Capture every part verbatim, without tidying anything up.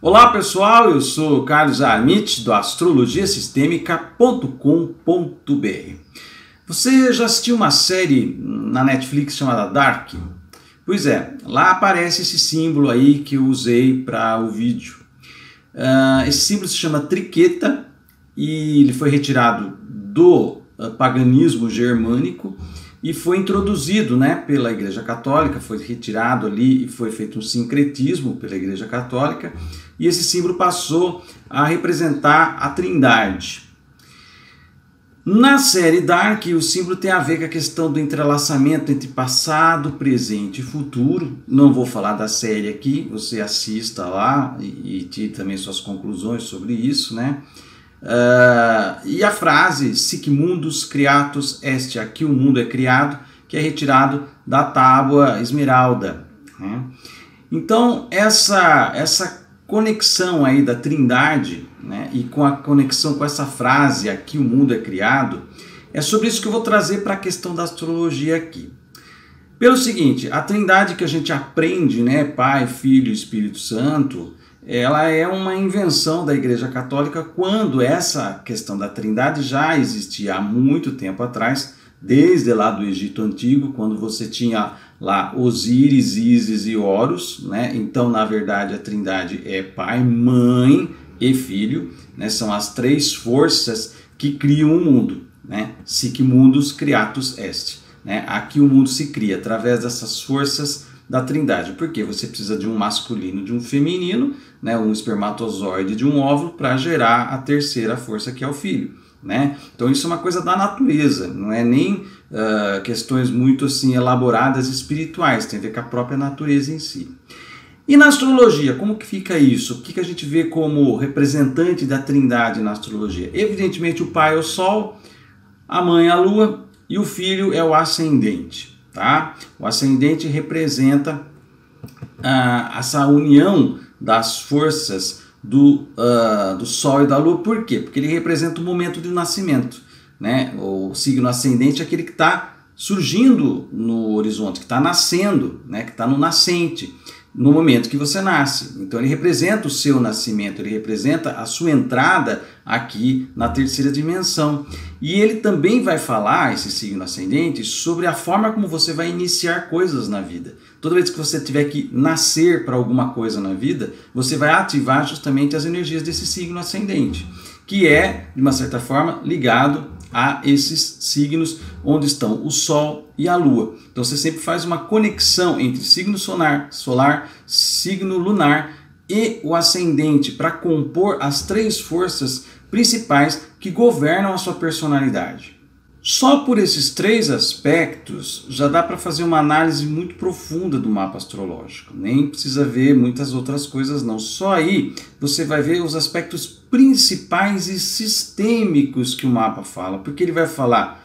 Olá pessoal, eu sou Carlos Armit do astrologia sistêmica ponto com ponto br. Você já assistiu uma série na Netflix chamada Dark? Pois é, lá aparece esse símbolo aí que eu usei para o vídeo. Uh, esse símbolo se chama triqueta e ele foi retirado do uh, paganismo germânico e foi introduzido, né, pela Igreja Católica, foi retirado ali e foi feito um sincretismo pela Igreja Católica, e esse símbolo passou a representar a Trindade. Na série Dark, o símbolo tem a ver com a questão do entrelaçamento entre passado, presente e futuro. Não vou falar da série aqui, você assista lá e, e tire também suas conclusões sobre isso, né? Uh, e a frase Sic mundus creatus est, aqui o mundo é criado, que é retirado da tábua esmeralda, né? Então essa, essa conexão aí da Trindade, né, e com a conexão com essa frase aqui o mundo é criado, é sobre isso que eu vou trazer para a questão da astrologia aqui. Pelo seguinte, a Trindade que a gente aprende, né, Pai, Filho e Espírito Santo, ela é uma invenção da Igreja Católica quando essa questão da Trindade já existia há muito tempo atrás, desde lá do Egito Antigo, quando você tinha lá Osíris, Ísis e Horus, né? Então, na verdade, a Trindade é Pai, Mãe e Filho, né? São as três forças que criam o mundo, né? Sic mundus creatus est, né? Aqui o mundo se cria através dessas forças da Trindade, porque você precisa de um masculino, de um feminino, né, um espermatozoide de um óvulo para gerar a terceira força que é o filho, né? Então isso é uma coisa da natureza, não é nem uh, questões muito assim elaboradas espirituais, tem a ver com a própria natureza em si. E na astrologia, como que fica isso? O que, que a gente vê como representante da Trindade na astrologia? Evidentemente o pai é o Sol, a mãe é a Lua e o filho é o ascendente. Tá? O ascendente representa ah, essa união das forças do, uh, do Sol e da Lua. Por quê? Porque ele representa o momento do nascimento, né? O signo ascendente é aquele que está surgindo no horizonte, que está nascendo, né? Que está no nascente, no momento que você nasce. Então ele representa o seu nascimento, ele representa a sua entrada aqui na terceira dimensão. E ele também vai falar, esse signo ascendente, sobre a forma como você vai iniciar coisas na vida. Toda vez que você tiver que nascer para alguma coisa na vida, você vai ativar justamente as energias desse signo ascendente, que é, de uma certa forma, ligado a esses signos onde estão o Sol e a Lua. Então você sempre faz uma conexão entre signo solar, solar, signo lunar e o ascendente para compor as três forças principais que governam a sua personalidade. Só por esses três aspectos já dá para fazer uma análise muito profunda do mapa astrológico. Nem precisa ver muitas outras coisas não. Só aí você vai ver os aspectos principais e sistêmicos que o mapa fala. Porque ele vai falar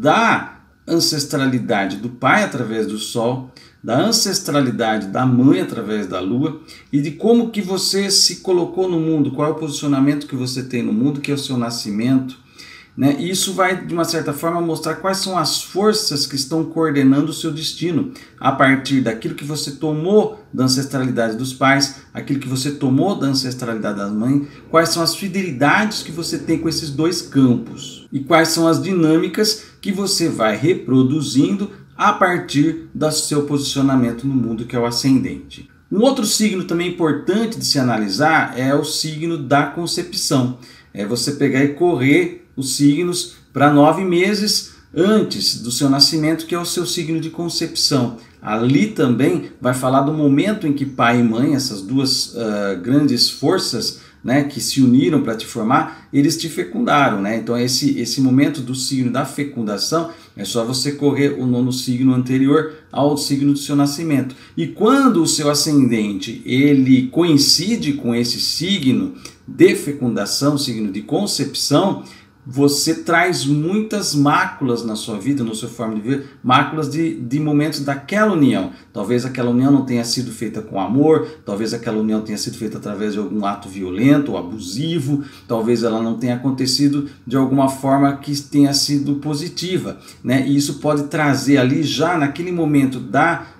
da ancestralidade do pai através do Sol, da ancestralidade da mãe através da Lua e de como que você se colocou no mundo, qual é o posicionamento que você tem no mundo, que é o seu nascimento, né? E isso vai, de uma certa forma, mostrar quais são as forças que estão coordenando o seu destino a partir daquilo que você tomou da ancestralidade dos pais, aquilo que você tomou da ancestralidade da mãe, quais são as fidelidades que você tem com esses dois campos e quais são as dinâmicas que você vai reproduzindo a partir do seu posicionamento no mundo, que é o ascendente. Um outro signo também importante de se analisar é o signo da concepção. É você pegar e correr os signos para nove meses antes do seu nascimento, que é o seu signo de concepção. Ali também vai falar do momento em que pai e mãe, essas duas uh, grandes forças, né, que se uniram para te formar, eles te fecundaram, né? Então esse, esse momento do signo da fecundação é só você correr o nono signo anterior ao signo do seu nascimento. E quando o seu ascendente ele coincide com esse signo de fecundação, signo de concepção, você traz muitas máculas na sua vida, na sua forma de viver, máculas de, de momentos daquela união. Talvez aquela união não tenha sido feita com amor, talvez aquela união tenha sido feita através de algum ato violento ou abusivo, talvez ela não tenha acontecido de alguma forma que tenha sido positiva, né? E isso pode trazer ali já naquele momento da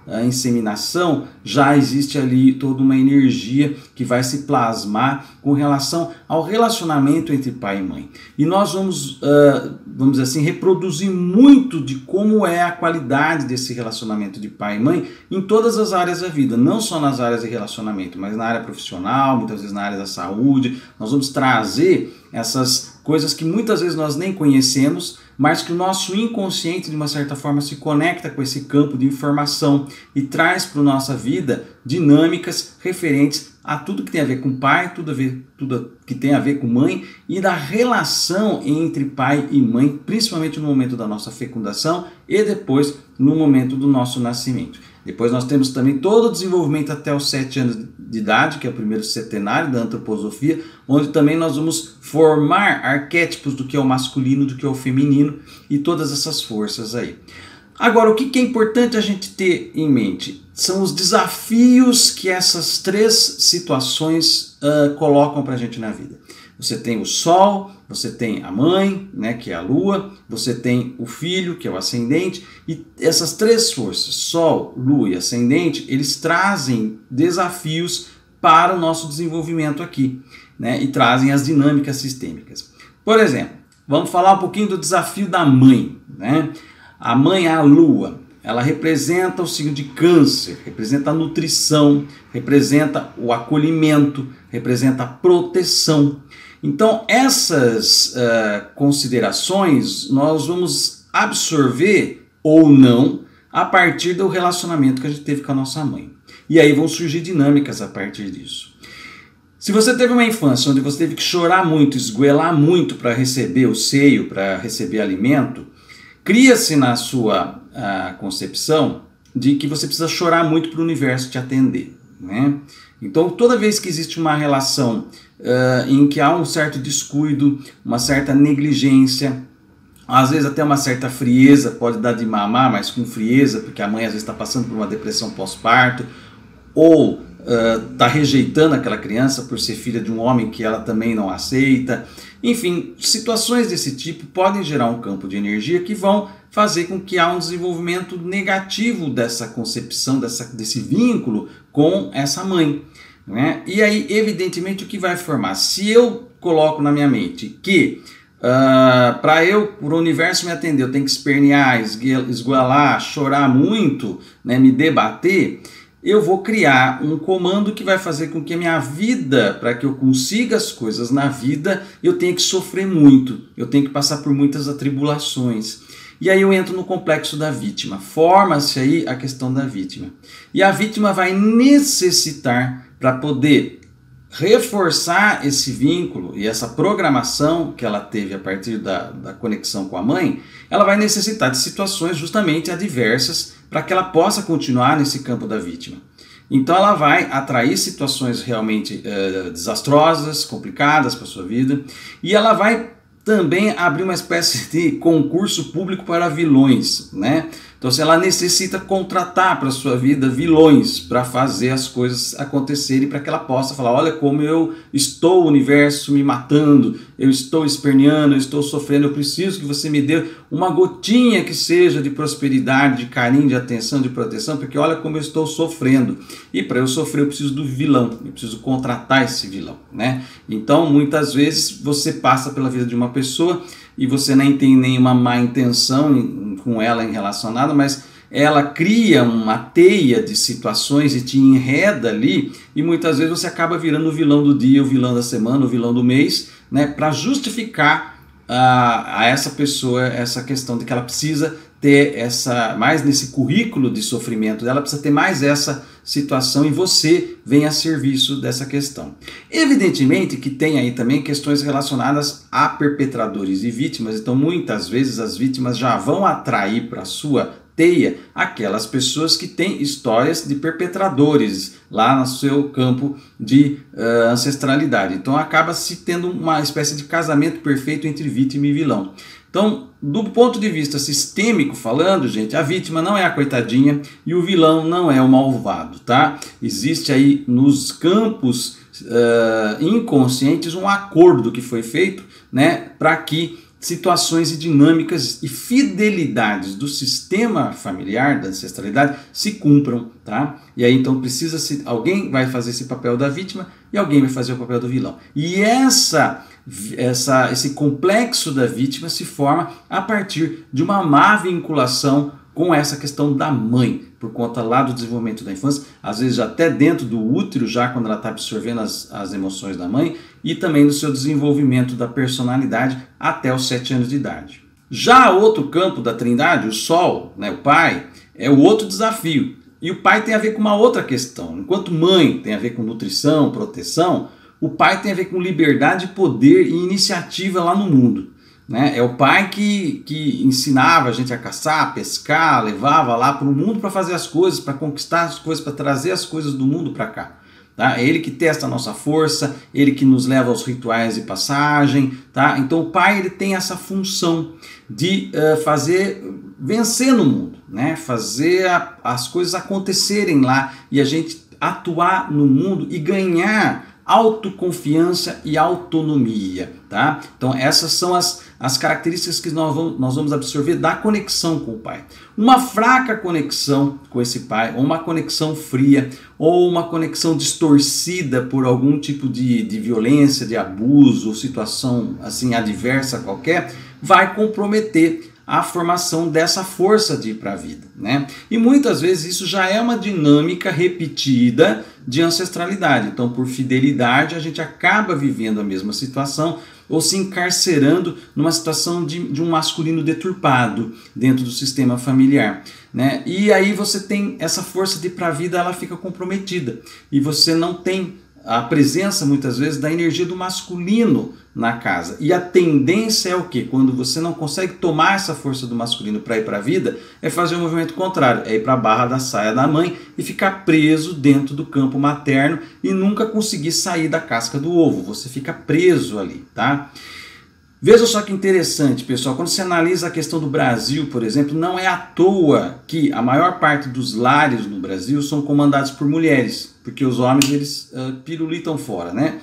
a inseminação, já existe ali toda uma energia que vai se plasmar com relação ao relacionamento entre pai e mãe. E nós vamos, uh, vamos dizer assim, reproduzir muito de como é a qualidade desse relacionamento de pai e mãe em todas as áreas da vida, não só nas áreas de relacionamento, mas na área profissional, muitas vezes na área da saúde. Nós vamos trazer essas coisas que muitas vezes nós nem conhecemos, mas que o nosso inconsciente, de uma certa forma, se conecta com esse campo de informação e traz para a nossa vida dinâmicas referentes a tudo que tem a ver com pai, tudo, a ver, tudo que tem a ver com mãe e da relação entre pai e mãe, principalmente no momento da nossa fecundação e depois no momento do nosso nascimento. Depois nós temos também todo o desenvolvimento até os sete anos de idade, que é o primeiro centenário da antroposofia, onde também nós vamos formar arquétipos do que é o masculino, do que é o feminino e todas essas forças aí. Agora, o que é importante a gente ter em mente? São os desafios que essas três situações uh, colocam para a gente na vida. Você tem o Sol, você tem a mãe, né, que é a Lua, você tem o filho, que é o ascendente, e essas três forças, Sol, Lua e ascendente, eles trazem desafios para o nosso desenvolvimento aqui, né, e trazem as dinâmicas sistêmicas. Por exemplo, vamos falar um pouquinho do desafio da mãe, né? A mãe é a Lua. Ela representa o signo de Câncer, representa a nutrição, representa o acolhimento, representa a proteção. Então, essas uh, considerações nós vamos absorver ou não a partir do relacionamento que a gente teve com a nossa mãe. E aí vão surgir dinâmicas a partir disso. Se você teve uma infância onde você teve que chorar muito, esgoelar muito para receber o seio, para receber alimento, cria-se na sua uh, concepção de que você precisa chorar muito para o universo te atender, né? Então, toda vez que existe uma relação uh, em que há um certo descuido, uma certa negligência, às vezes até uma certa frieza, pode dar de mamar, mas com frieza, porque a mãe às vezes está passando por uma depressão pós-parto, ou está uh, rejeitando aquela criança por ser filha de um homem que ela também não aceita. Enfim, situações desse tipo podem gerar um campo de energia que vão fazer com que há um desenvolvimento negativo dessa concepção, dessa, desse vínculo com essa mãe, né? E aí, evidentemente, o que vai formar? Se eu coloco na minha mente que uh, para eu, para o universo me atender, eu tenho que espernear, esgoelar, chorar muito, né, me debater, eu vou criar um comando que vai fazer com que a minha vida, para que eu consiga as coisas na vida, eu tenha que sofrer muito, eu tenho que passar por muitas atribulações. E aí eu entro no complexo da vítima, forma-se aí a questão da vítima. E a vítima vai necessitar, para poder reforçar esse vínculo e essa programação que ela teve a partir da, da conexão com a mãe, ela vai necessitar de situações justamente adversas para que ela possa continuar nesse campo da vítima. Então ela vai atrair situações realmente uh, desastrosas, complicadas para a sua vida, e ela vai também abrir uma espécie de concurso público para vilões, né? Então, se ela necessita contratar para a sua vida vilões para fazer as coisas acontecerem, para que ela possa falar, olha como eu estou, o universo me matando, eu estou esperneando, eu estou sofrendo, eu preciso que você me dê uma gotinha que seja de prosperidade, de carinho, de atenção, de proteção, porque olha como eu estou sofrendo. E para eu sofrer eu preciso do vilão, eu preciso contratar esse vilão, né? Então, muitas vezes você passa pela vida de uma pessoa e você nem tem nenhuma má intenção com ela em relação a nada, mas ela cria uma teia de situações e te enreda ali, e muitas vezes você acaba virando o vilão do dia, o vilão da semana, o vilão do mês, né, para justificar a, a essa pessoa essa questão de que ela precisa ter essa, mais nesse currículo de sofrimento dela, precisa ter mais essa situação, e você vem a serviço dessa questão. Evidentemente que tem aí também questões relacionadas a perpetradores e vítimas, então muitas vezes as vítimas já vão atrair para a sua teia aquelas pessoas que têm histórias de perpetradores lá no seu campo de uh, ancestralidade. Então acaba se tendo uma espécie de casamento perfeito entre vítima e vilão. Então, do ponto de vista sistêmico falando, gente, a vítima não é a coitadinha e o vilão não é o malvado, tá? Existe aí nos campos uh, inconscientes um acordo que foi feito, né, para que situações e dinâmicas e fidelidades do sistema familiar, da ancestralidade, se cumpram, tá? E aí então precisa se alguém vai fazer esse papel da vítima e alguém vai fazer o papel do vilão. E essa, essa, esse complexo da vítima se forma a partir de uma má vinculação com essa questão da mãe, por conta lá do desenvolvimento da infância, às vezes até dentro do útero, já quando ela está absorvendo as, as emoções da mãe, e também no seu desenvolvimento da personalidade até os sete anos de idade. Já outro campo da trindade, o Sol, né, o pai, é o outro desafio. E o pai tem a ver com uma outra questão. Enquanto mãe tem a ver com nutrição, proteção, o pai tem a ver com liberdade, poder e iniciativa lá no mundo. Né? É o pai que, que ensinava a gente a caçar, pescar, levava lá para o mundo para fazer as coisas, para conquistar as coisas, para trazer as coisas do mundo para cá. Tá? É ele que testa a nossa força, ele que nos leva aos rituais de passagem. Tá? Então o pai ele tem essa função de uh, fazer, vencer no mundo, né? Fazer a, as coisas acontecerem lá e a gente atuar no mundo e ganhar autoconfiança e autonomia, tá? Então essas são as, as características que nós vamos, nós vamos absorver da conexão com o pai. Uma fraca conexão com esse pai, ou uma conexão fria, ou uma conexão distorcida por algum tipo de, de violência, de abuso, ou situação assim adversa qualquer, vai comprometer a formação dessa força de ir para a vida, né? E muitas vezes isso já é uma dinâmica repetida de ancestralidade. Então, por fidelidade, a gente acaba vivendo a mesma situação ou se encarcerando numa situação de, de um masculino deturpado dentro do sistema familiar, né? E aí você tem essa força de ir para a vida, ela fica comprometida e você não tem a presença muitas vezes da energia do masculino na casa. E a tendência é o quê? Quando você não consegue tomar essa força do masculino para ir para a vida, é fazer o movimento contrário, é ir para a barra da saia da mãe e ficar preso dentro do campo materno e nunca conseguir sair da casca do ovo. Você fica preso ali, tá? Veja só que interessante, pessoal, quando você analisa a questão do Brasil, por exemplo, não é à toa que a maior parte dos lares no Brasil são comandados por mulheres, porque os homens eles uh, pirulitam fora, né?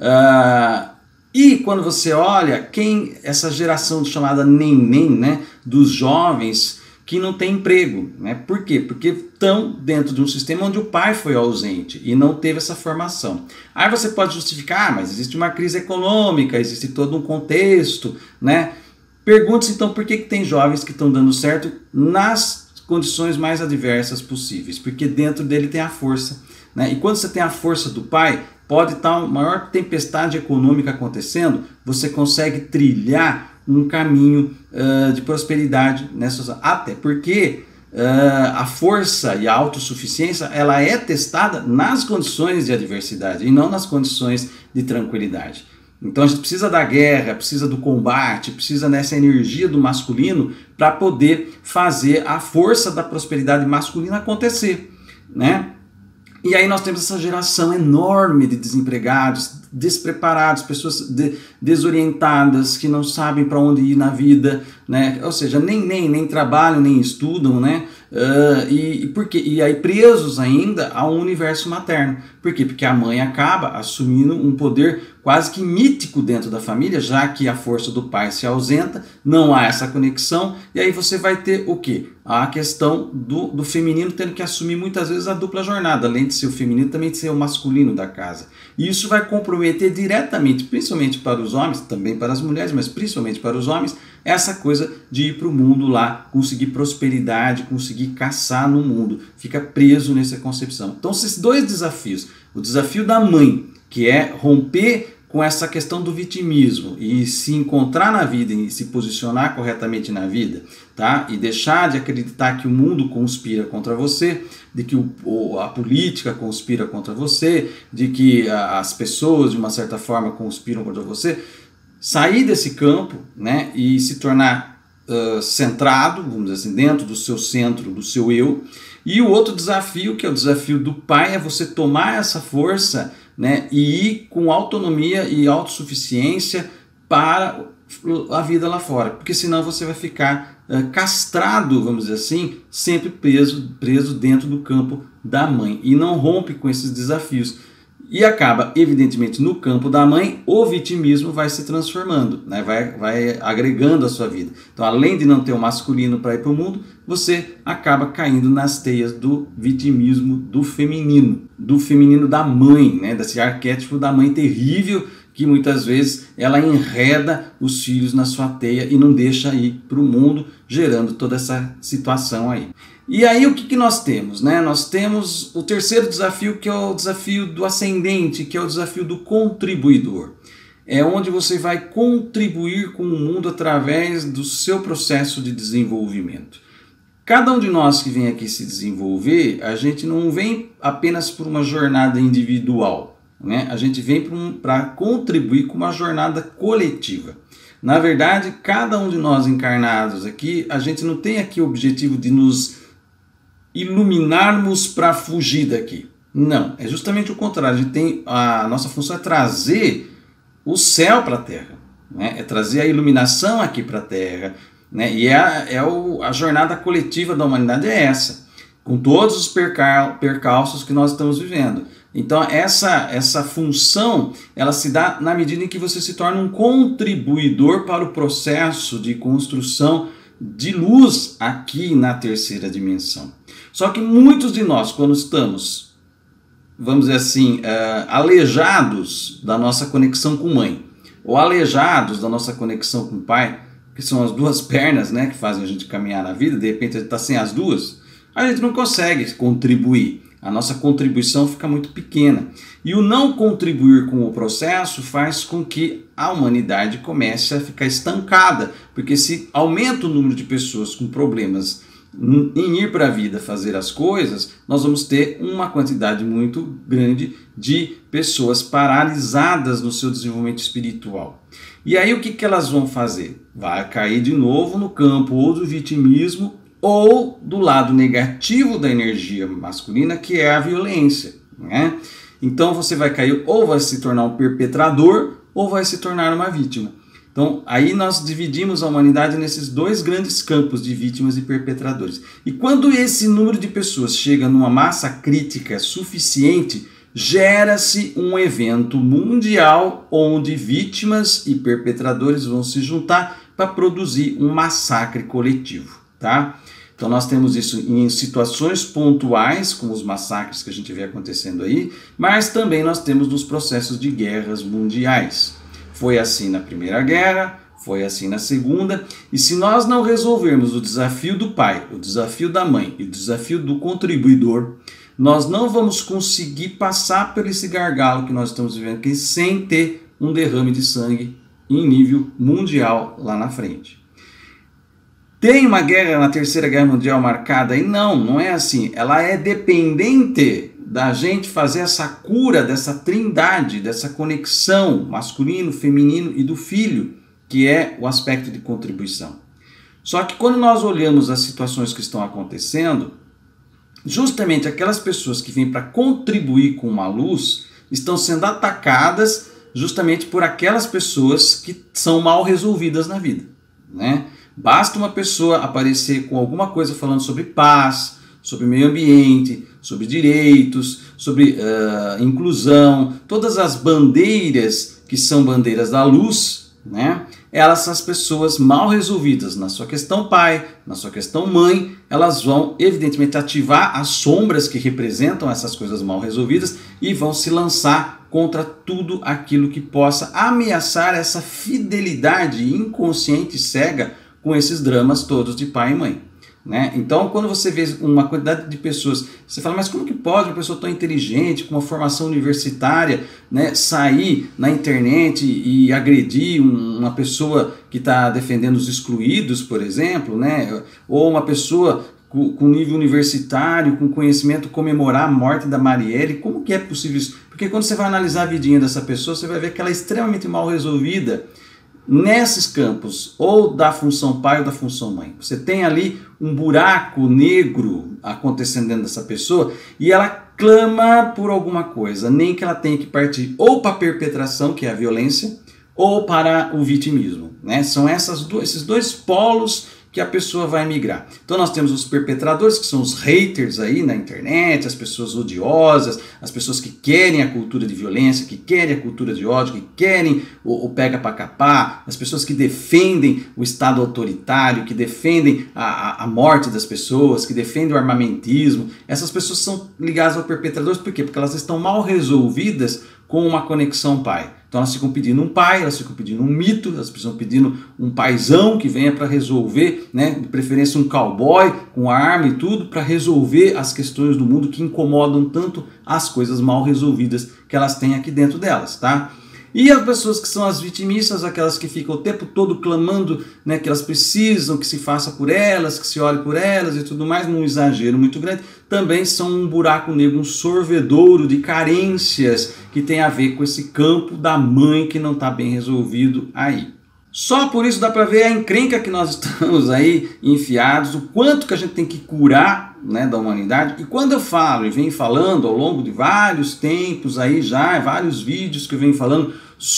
Uh, e quando você olha quem essa geração chamada neném, né, dos jovens que não tem emprego, né? Por quê? Porque estão dentro de um sistema onde o pai foi ausente e não teve essa formação. Aí você pode justificar, ah, mas existe uma crise econômica, existe todo um contexto, né? Pergunte-se então por que, que tem jovens que estão dando certo nas condições mais adversas possíveis, porque dentro dele tem a força, né? E quando você tem a força do pai, pode estar uma maior tempestade econômica acontecendo, você consegue trilhar um caminho uh, de prosperidade nessa, até porque uh, a força e a autossuficiência ela é testada nas condições de adversidade e não nas condições de tranquilidade. Então a gente precisa da guerra, precisa do combate, precisa dessa energia do masculino para poder fazer a força da prosperidade masculina acontecer, né? E aí nós temos essa geração enorme de desempregados, despreparados, pessoas de, desorientadas, que não sabem para onde ir na vida, né? Ou seja, nem, nem, nem trabalham, nem estudam, né? Uh, e, e, porque, e aí presos ainda ao universo materno. Por quê? Porque a mãe acaba assumindo um poder quase que mítico dentro da família, já que a força do pai se ausenta, não há essa conexão, e aí você vai ter o quê? A questão do, do feminino tendo que assumir muitas vezes a dupla jornada, além de ser o feminino, também de ser o masculino da casa. E isso vai comprometer diretamente, principalmente para os homens, também para as mulheres, mas principalmente para os homens, essa coisa de ir para o mundo lá, conseguir prosperidade, conseguir caçar no mundo, fica preso nessa concepção. Então esses dois desafios, o desafio da mãe, que é romper com essa questão do vitimismo e se encontrar na vida e se posicionar corretamente na vida, tá? E deixar de acreditar que o mundo conspira contra você, de que o, a política conspira contra você, de que as pessoas de uma certa forma conspiram contra você, sair desse campo, né, e se tornar uh, centrado, vamos dizer assim, dentro do seu centro, do seu eu. E o outro desafio, que é o desafio do pai, é você tomar essa força, né, e ir com autonomia e autossuficiência para a vida lá fora, porque senão você vai ficar uh, castrado, vamos dizer assim, sempre preso, preso dentro do campo da mãe e não rompe com esses desafios. E acaba, evidentemente, no campo da mãe, o vitimismo vai se transformando, né? vai, vai agregando a sua vida. Então, além de não ter o masculino para ir para o mundo, você acaba caindo nas teias do vitimismo do feminino, do feminino da mãe, né? Desse arquétipo da mãe terrível, que muitas vezes ela enreda os filhos na sua teia e não deixa ir para o mundo, gerando toda essa situação aí. E aí o que, que nós temos? Né? Nós temos o terceiro desafio, que é o desafio do ascendente, que é o desafio do contribuidor. É onde você vai contribuir com o mundo através do seu processo de desenvolvimento. Cada um de nós que vem aqui se desenvolver, a gente não vem apenas por uma jornada individual, né? A gente vem para contribuir com uma jornada coletiva. Na verdade, cada um de nós encarnados aqui, a gente não tem aqui o objetivo de nos iluminarmos para fugir daqui. Não, é justamente o contrário. A gente tem, a nossa função é trazer o céu para a Terra, né? É trazer a iluminação aqui para a Terra, né? E é, a, é o, a jornada coletiva da humanidade é essa, com todos os percal, percalços que nós estamos vivendo. Então essa, essa função, ela se dá na medida em que você se torna um contribuidor para o processo de construção de luz aqui na terceira dimensão. Só que muitos de nós, quando estamos, vamos dizer assim, uh, aleijados da nossa conexão com mãe, ou aleijados da nossa conexão com pai, que são as duas pernas, né, que fazem a gente caminhar na vida, de repente a gente está sem as duas, a gente não consegue contribuir. A nossa contribuição fica muito pequena. E o não contribuir com o processo faz com que a humanidade comece a ficar estancada. Porque se aumenta o número de pessoas com problemas em ir para a vida fazer as coisas, nós vamos ter uma quantidade muito grande de pessoas paralisadas no seu desenvolvimento espiritual. E aí o que, que elas vão fazer? Vai cair de novo no campo ou do vitimismo ou do lado negativo da energia masculina, que é a violência, né? Então você vai cair, ou vai se tornar um perpetrador, ou vai se tornar uma vítima. Então aí nós dividimos a humanidade nesses dois grandes campos de vítimas e perpetradores. E quando esse número de pessoas chega numa massa crítica suficiente, gera-se um evento mundial onde vítimas e perpetradores vão se juntar para produzir um massacre coletivo, tá? Então nós temos isso em situações pontuais, como os massacres que a gente vê acontecendo aí, mas também nós temos nos processos de guerras mundiais. Foi assim na Primeira Guerra, foi assim na Segunda, e se nós não resolvermos o desafio do pai, o desafio da mãe e o desafio do contribuidor, nós não vamos conseguir passar por esse gargalo que nós estamos vivendo aqui sem ter um derrame de sangue em nível mundial lá na frente. Tem uma guerra na Terceira Guerra Mundial marcada? E não, não é assim. Ela é dependente da gente fazer essa cura dessa trindade, dessa conexão masculino, feminino e do filho, que é o aspecto de contribuição. Só que quando nós olhamos as situações que estão acontecendo, justamente aquelas pessoas que vêm para contribuir com uma luz estão sendo atacadas justamente por aquelas pessoas que são mal resolvidas na vida, né? Basta uma pessoa aparecer com alguma coisa falando sobre paz, sobre meio ambiente, sobre direitos, sobre uh, inclusão, todas as bandeiras que são bandeiras da luz, né? Elas, as pessoas mal resolvidas na sua questão pai, na sua questão mãe, elas vão evidentemente ativar as sombras que representam essas coisas mal resolvidas e vão se lançar contra tudo aquilo que possa ameaçar essa fidelidade inconsciente e cega com esses dramas todos de pai e mãe, né? Então, quando você vê uma quantidade de pessoas, você fala, mas como que pode uma pessoa tão inteligente, com uma formação universitária, né, sair na internet e agredir uma pessoa que está defendendo os excluídos, por exemplo, né? Ou uma pessoa com, com nível universitário, com conhecimento, comemorar a morte da Marielle? Como que é possível isso? Porque quando você vai analisar a vidinha dessa pessoa, você vai ver que ela é extremamente mal resolvida nesses campos, ou da função pai ou da função mãe. Você tem ali um buraco negro acontecendo dentro dessa pessoa e ela clama por alguma coisa, nem que ela tenha que partir ou para a perpetração, que é a violência, ou para o vitimismo, né? São essas do, esses dois polos que a pessoa vai migrar. Então nós temos os perpetradores, que são os haters aí na internet, as pessoas odiosas, as pessoas que querem a cultura de violência, que querem a cultura de ódio, que querem o, o pega pra capar, as pessoas que defendem o Estado autoritário, que defendem a, a, a morte das pessoas, que defendem o armamentismo. Essas pessoas são ligadas aos perpetradores, por quê? Porque elas estão mal resolvidas com uma conexão pai. Então elas ficam pedindo um pai, elas ficam pedindo um mito, elas ficam pedindo um paizão que venha para resolver, né, de preferência um cowboy com arma e tudo, para resolver as questões do mundo que incomodam tanto as coisas mal resolvidas que elas têm aqui dentro delas, tá? E as pessoas que são as vitimistas, aquelas que ficam o tempo todo clamando, né, que elas precisam que se faça por elas, que se olhe por elas e tudo mais, num exagero muito grande, também são um buraco negro, um sorvedouro de carências que tem a ver com esse campo da mãe que não está bem resolvido aí. Só por isso dá para ver a encrenca que nós estamos aí enfiados, o quanto que a gente tem que curar, né, da humanidade. E quando eu falo e venho falando ao longo de vários tempos aí já, vários vídeos que eu venho falando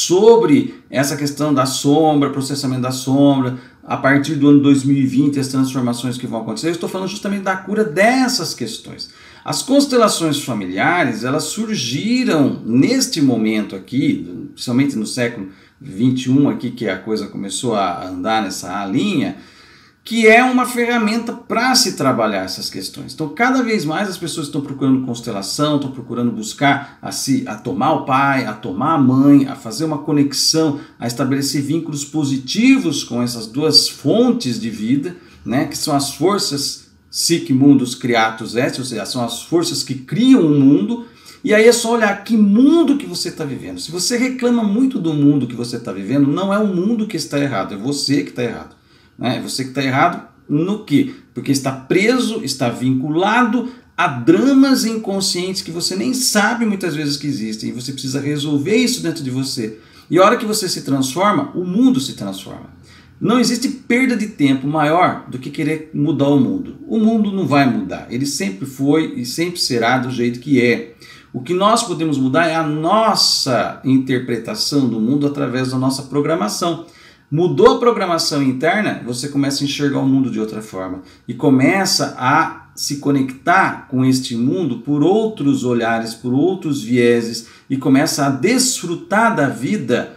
sobre essa questão da sombra, processamento da sombra, a partir do ano dois mil e vinte, as transformações que vão acontecer, eu estou falando justamente da cura dessas questões. As constelações familiares, elas surgiram neste momento aqui, principalmente no século vinte e um aqui, que a coisa começou a andar nessa linha, que é uma ferramenta para se trabalhar essas questões. Então, cada vez mais as pessoas estão procurando constelação, estão procurando buscar a, se, a tomar o pai, a tomar a mãe, a fazer uma conexão, a estabelecer vínculos positivos com essas duas fontes de vida, né, que são as forças Sic Mundus Creatus Est, ou seja, são as forças que criam o mundo. E aí é só olhar que mundo que você está vivendo. Se você reclama muito do mundo que você está vivendo, não é o mundo que está errado, é você que está errado. É você que está errado no quê? Porque está preso, está vinculado a dramas inconscientes que você nem sabe muitas vezes que existem. E você precisa resolver isso dentro de você. E a hora que você se transforma, o mundo se transforma. Não existe perda de tempo maior do que querer mudar o mundo. O mundo não vai mudar. Ele sempre foi e sempre será do jeito que é. O que nós podemos mudar é a nossa interpretação do mundo através da nossa programação. Mudou a programação interna, você começa a enxergar o mundo de outra forma e começa a se conectar com este mundo por outros olhares, por outros vieses e começa a desfrutar da vida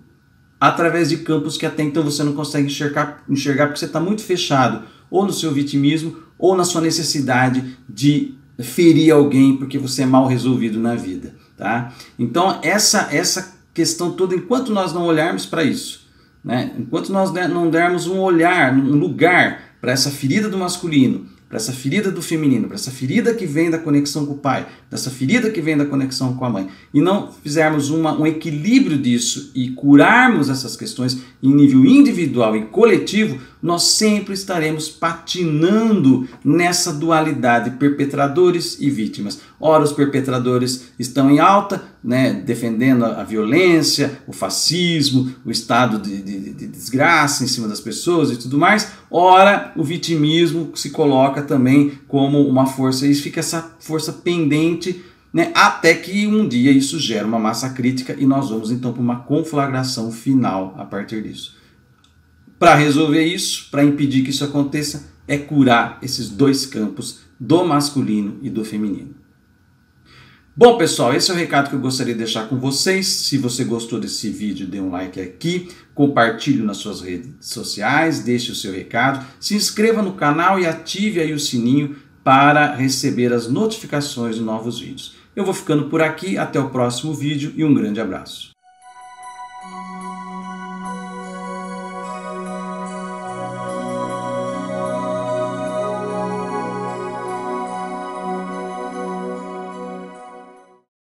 através de campos que até então você não consegue enxergar, enxergar porque você está muito fechado ou no seu vitimismo ou na sua necessidade de ferir alguém porque você é mal resolvido na vida, tá? Então essa, essa questão toda, enquanto nós não olharmos para isso, né? Enquanto nós não dermos um olhar, um lugar para essa ferida do masculino, para essa ferida do feminino, para essa ferida que vem da conexão com o pai, dessa ferida que vem da conexão com a mãe, e não fizermos uma, um equilíbrio disso e curarmos essas questões em nível individual e coletivo, nós sempre estaremos patinando nessa dualidade perpetradores e vítimas. Ora, os perpetradores estão em alta, né, defendendo a violência, o fascismo, o estado de, de, de desgraça em cima das pessoas e tudo mais. Ora, o vitimismo se coloca também como uma força, e fica essa força pendente, né, até que um dia isso gera uma massa crítica e nós vamos então para uma conflagração final a partir disso. Para resolver isso, para impedir que isso aconteça, é curar esses dois campos do masculino e do feminino. Bom, pessoal, esse é o recado que eu gostaria de deixar com vocês. Se você gostou desse vídeo, dê um like aqui, compartilhe nas suas redes sociais, deixe o seu recado, se inscreva no canal e ative aí o sininho para receber as notificações de novos vídeos. Eu vou ficando por aqui, até o próximo vídeo e um grande abraço.